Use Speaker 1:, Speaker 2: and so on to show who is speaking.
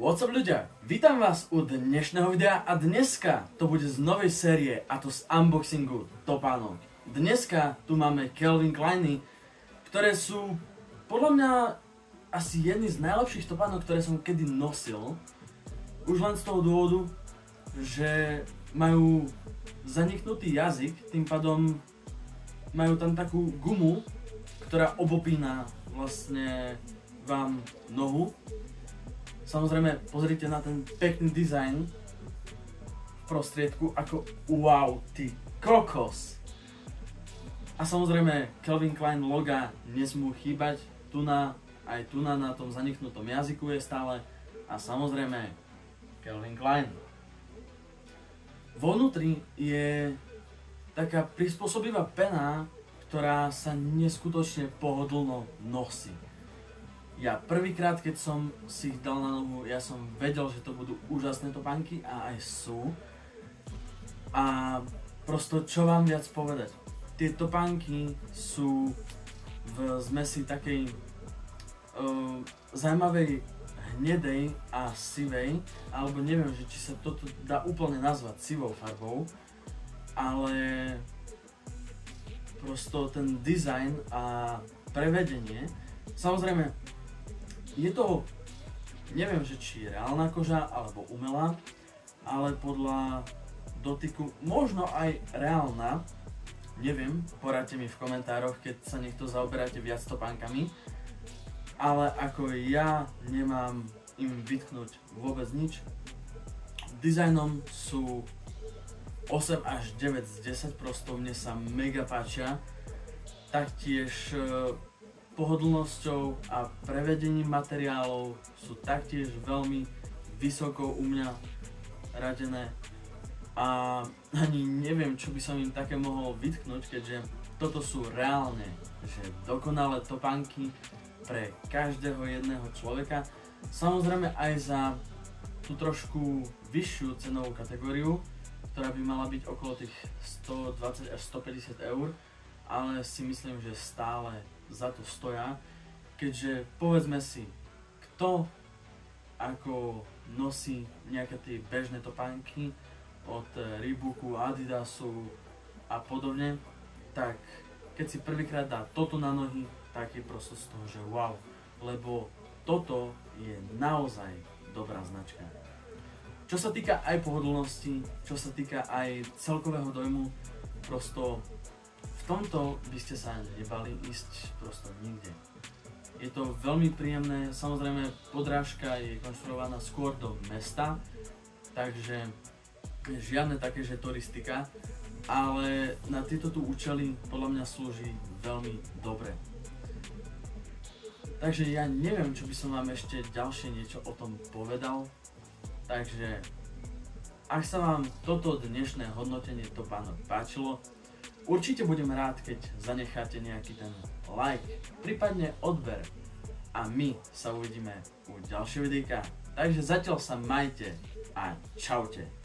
Speaker 1: What's up ľudia, vítam vás u dnešného videa a dneska to bude z novej série a to z unboxingu topánok. Dneska tu máme Calvin Kleiny, ktoré sú podľa mňa asi jedny z najlepších topánok, ktoré som kedy nosil. Už len z toho dôvodu, že majú zaniknutý jazyk, tým pádom majú tam takú gumu, ktorá obopína vlastne vám nohu. Samozrejme, pozrite na ten pekný dizajn v prostriedku, ako wow, ty kokos! A samozrejme, Calvin Klein loga nesmú chýbať, aj tu na tom zaniknutom jazyku je stále a samozrejme Calvin Klein. Vo vnútri je taká prispôsobivá pena, ktorá sa neskutočne pohodlno nosí. Ja prvýkrát, keď som si ich dal na nohu, ja som vedel, že to budú úžasné topánky a aj sú. A prosto čo vám viac povedať? Tie topánky sú v zmesi takej zaujímavej hnedej a sivej, alebo neviem, že či sa toto dá úplne nazvať sivou farbou, ale prosto ten dizajn a prevedenie, samozrejme, je to, neviem, že či je reálna koža alebo umelá, ale podľa dotyku možno aj reálna, neviem, poradte mi v komentároch, keď sa niekto zaoberáte viac topánkami, ale ako ja nemám im vytknúť vôbec nič. Dizajnom sú 8 až 9 z 10, prosto mne sa mega páčia, taktiež pohodlnosťou a prevedením materiálov sú taktiež veľmi vysoko u mňa radené a ani neviem, čo by som im také mohol vytknúť, keďže toto sú reálne, že dokonalé topánky pre každého jedného človeka. Samozrejme aj za tú trošku vyššiu cenovú kategóriu, ktorá by mala byť okolo tých 120 až 150 eur, ale si myslím, že stále za to stoja, keďže povedzme si, kto ako nosí nejaké tie bežné topánky od Reeboku, Adidasu a podobne, tak keď si prvýkrát dá toto na nohy, tak je prosto z toho, že wow, lebo toto je naozaj dobrá značka. Čo sa týka aj pohodlnosti, čo sa týka aj celkového dojmu, prosto v tomto by ste sa nebali ísť prosto nikde. Je to veľmi príjemné, samozrejme podrážka je konštruovaná skôr do mesta, takže žiadne také, že turistika, ale na tieto tu účely podľa mňa slúži veľmi dobre. Takže ja neviem, čo by som vám ešte ďalšie niečo o tom povedal, takže ak sa vám toto dnešné hodnotenie topánok páčilo, určite budem rád, keď zanecháte nejaký ten like, prípadne odber a my sa uvidíme u ďalšieho videjka. Takže zatiaľ sa majte a čaute.